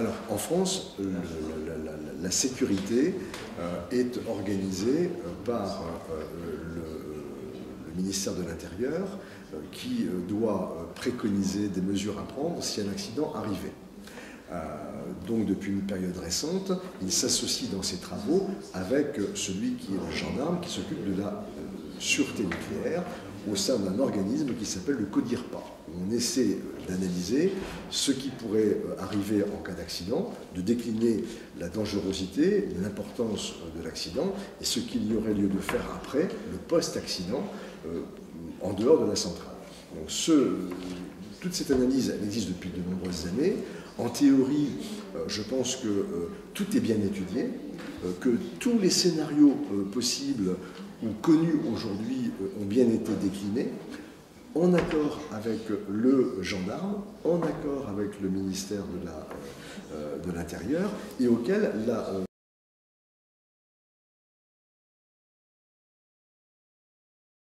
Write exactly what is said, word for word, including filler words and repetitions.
Alors, en France, le, la, la, la, la sécurité euh, est organisée euh, par euh, le, le ministère de l'Intérieur euh, qui euh, doit euh, préconiser des mesures à prendre si un accident arrivait. Euh, donc depuis une période récente, il s'associe dans ses travaux avec celui qui est le gendarme qui s'occupe de la euh, sûreté nucléaire au sein d'un organisme qui s'appelle le CODIRPA. On essaie d'analyser ce qui pourrait arriver en cas d'accident, de décliner la dangerosité, l'importance de l'accident et ce qu'il y aurait lieu de faire après, le post-accident, euh, en dehors de la centrale. Donc ce, toute cette analyse, elle existe depuis de nombreuses années. En théorie, euh, je pense que euh, tout est bien étudié, euh, que tous les scénarios euh, possibles ou connus aujourd'hui euh, ont bien été déclinés, en accord avec le gendarme, en accord avec le ministère de la, euh, de l'Intérieur, et auquel la... Euh,